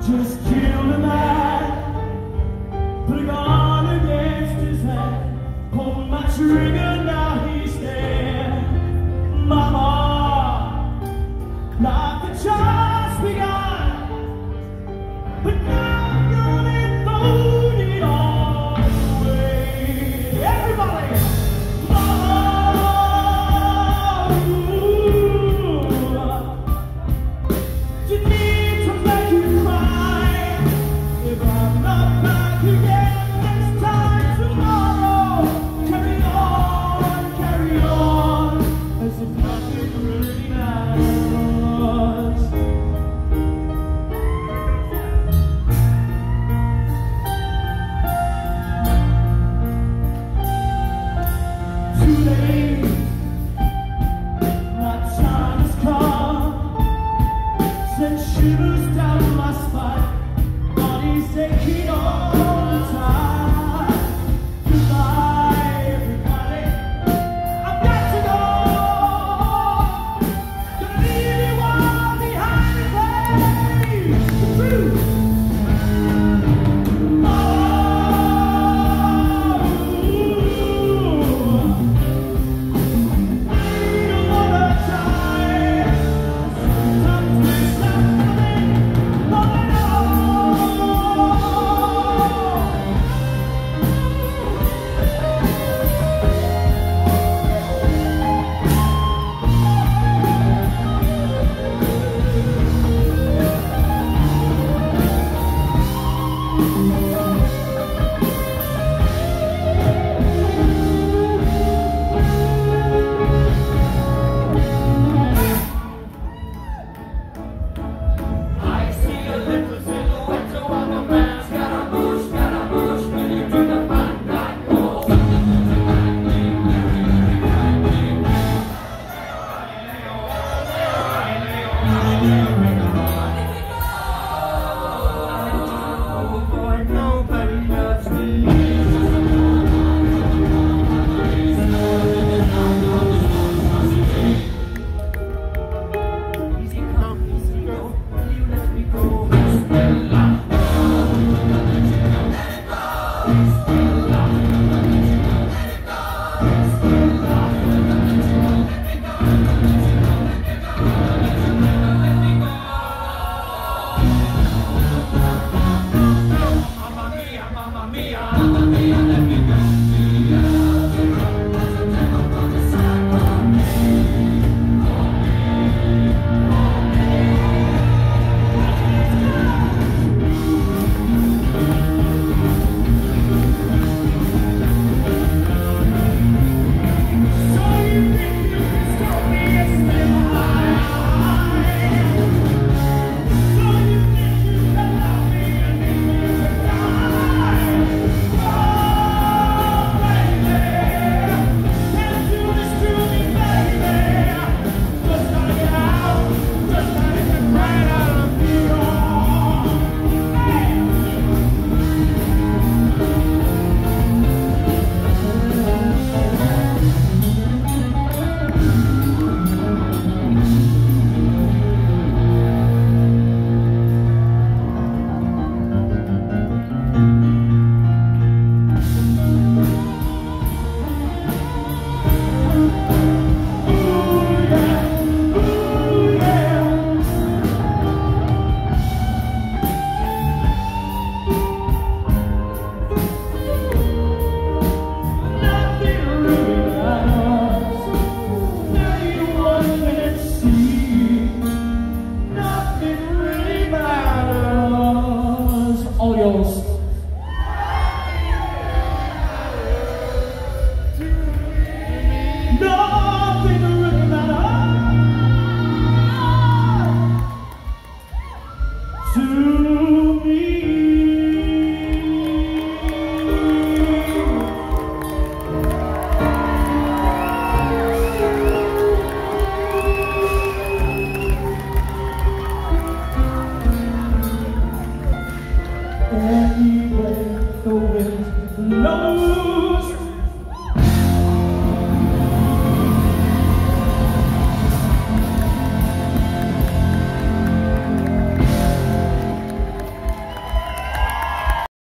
just killed a man, put a gun against his head, pulled my trigger, now he's dead. Mama, like the chance we got, but now I'm gonna throw it all away. Everybody, Mama, you need to make you cry. If I'm not back again next time tomorrow, carry on, as if nothing really matters. Too late, my time has come. Send shivers down my spine, body's aching on.